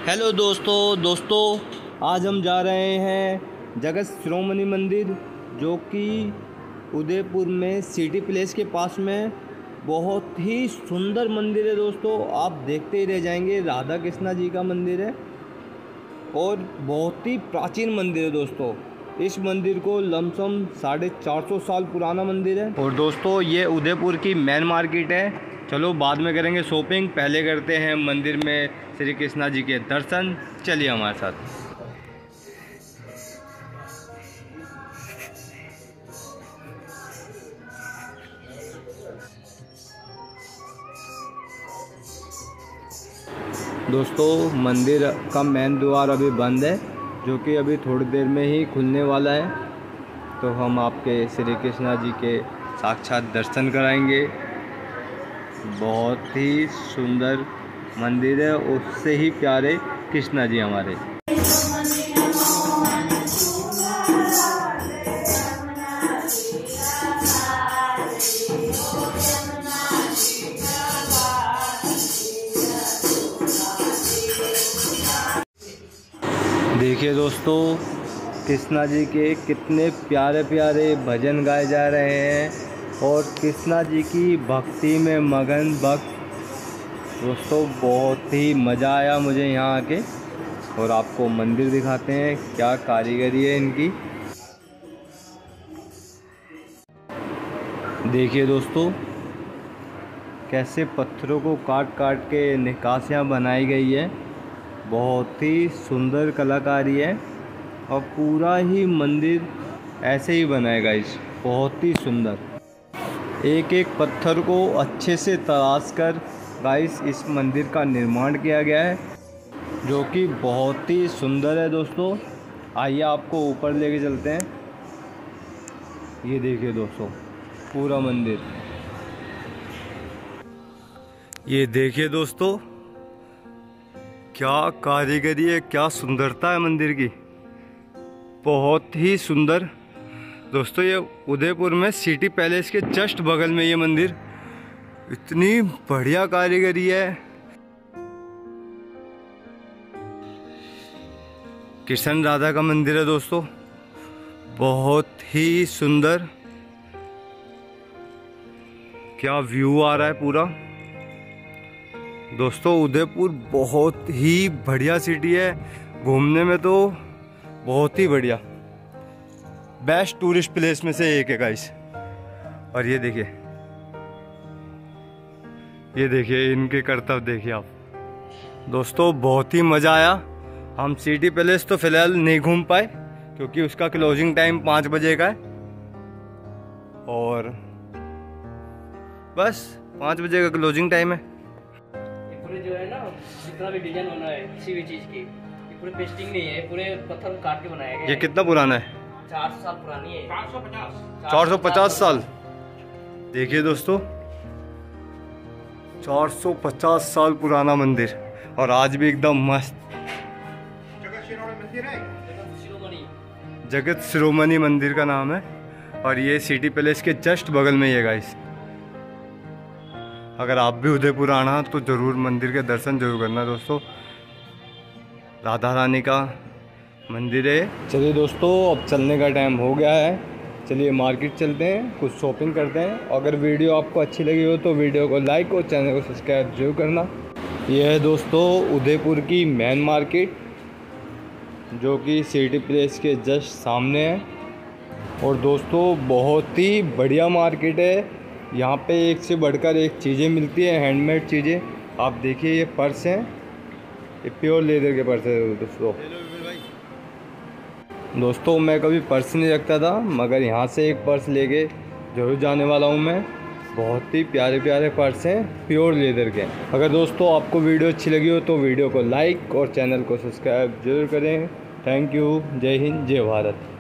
Hello दोस्तों आज हम जा रहे हैं जगत शिरोमणि मंदिर, जो कि उदयपुर में सिटी प्लेस के पास में बहुत ही सुंदर मंदिर है। दोस्तों आप देखते ही रह जाएंगे। राधा कृष्णा जी का मंदिर है और बहुत ही प्राचीन मंदिर है। दोस्तों इस मंदिर को लमसम 450 साल पुराना मंदिर है। और दोस्तों ये उदयपुर की मेन मार्केट है। चलो बाद में करेंगे शॉपिंग, पहले करते हैं मंदिर में श्री कृष्णा जी के दर्शन। चलिए हमारे साथ। दोस्तों मंदिर का मेन द्वार अभी बंद है, जो कि अभी थोड़ी देर में ही खुलने वाला है। तो हम आपके श्री कृष्णा जी के साक्षात दर्शन कराएंगे। बहुत ही सुंदर मंदिर है, उससे ही प्यारे कृष्णा जी हमारे। देखिए दोस्तों कृष्णा जी के कितने प्यारे प्यारे भजन गाए जा रहे हैं और कृष्णा जी की भक्ति में मगन भक्त। दोस्तों बहुत ही मज़ा आया मुझे यहाँ आके। और आपको मंदिर दिखाते हैं, क्या कारीगरी है इनकी। देखिए दोस्तों कैसे पत्थरों को काट काट के नक्काशियाँ बनाई गई है। बहुत ही सुंदर कलाकारी है और पूरा ही मंदिर ऐसे ही बनाएगा। इस बहुत ही सुंदर एक एक पत्थर को अच्छे से तराश कर गाइस इस मंदिर का निर्माण किया गया है, जो कि बहुत ही सुंदर है। दोस्तों आइए आपको ऊपर लेके चलते हैं। ये देखिए दोस्तों पूरा मंदिर। ये देखिए दोस्तों क्या कारीगरी है, क्या सुंदरता है मंदिर की। बहुत ही सुंदर। दोस्तों ये उदयपुर में सिटी पैलेस के जस्ट बगल में ये मंदिर, इतनी बढ़िया कारीगरी है। कृष्ण राधा का मंदिर है दोस्तों, बहुत ही सुंदर। क्या व्यू आ रहा है पूरा। दोस्तों उदयपुर बहुत ही बढ़िया सिटी है, घूमने में तो बहुत ही बढ़िया, बेस्ट टूरिस्ट प्लेस में से एक है गाइस। और ये देखिए इनके करतब देखिए आप। दोस्तों बहुत ही मज़ा आया। हम सिटी पैलेस तो फिलहाल नहीं घूम पाए क्योंकि उसका क्लोजिंग टाइम 5 बजे का है, और बस 5 बजे का क्लोजिंग टाइम है। पूरे जो है ना जितना भी डिजाइन बना है किसी भी चीज की, ये पूरे पेस्टिंग नहीं है, पूरे पत्थर काट के बनाया गया है। ये कितना पुराना है? 400 साल पुरानी है। 450 साल। देखिए दोस्तों 450 साल पुराना मंदिर और आज भी एकदम मस्त। जगत शिरोमणि मंदिर का नाम है और ये सिटी पैलेस के जस्ट बगल में ही है गाइस। अगर आप भी उदयपुर आना तो ज़रूर मंदिर के दर्शन जरूर करना दोस्तों। राधा रानी का मंदिर है। चलिए दोस्तों अब चलने का टाइम हो गया है, चलिए मार्केट चलते हैं, कुछ शॉपिंग करते हैं। अगर वीडियो आपको अच्छी लगी हो तो वीडियो को लाइक और चैनल को सब्सक्राइब जरूर करना। यह है दोस्तों उदयपुर की मेन मार्केट, जो कि सिटी प्लेस के जस्ट सामने है। और दोस्तों बहुत ही बढ़िया मार्केट है। यहाँ पे एक से बढ़कर एक चीज़ें मिलती है, हैंडमेड चीज़ें। आप देखिए ये पर्स हैं, ये प्योर लेदर के पर्स है दोस्तों। मैं कभी पर्स नहीं रखता था, मगर यहाँ से एक पर्स लेके ज़रूर जाने वाला हूँ मैं। बहुत ही प्यारे प्यारे पर्स हैं प्योर लेदर के। अगर दोस्तों आपको वीडियो अच्छी लगी हो तो वीडियो को लाइक और चैनल को सब्सक्राइब जरूर करें। Thank you. जय हिंद, जय भारत।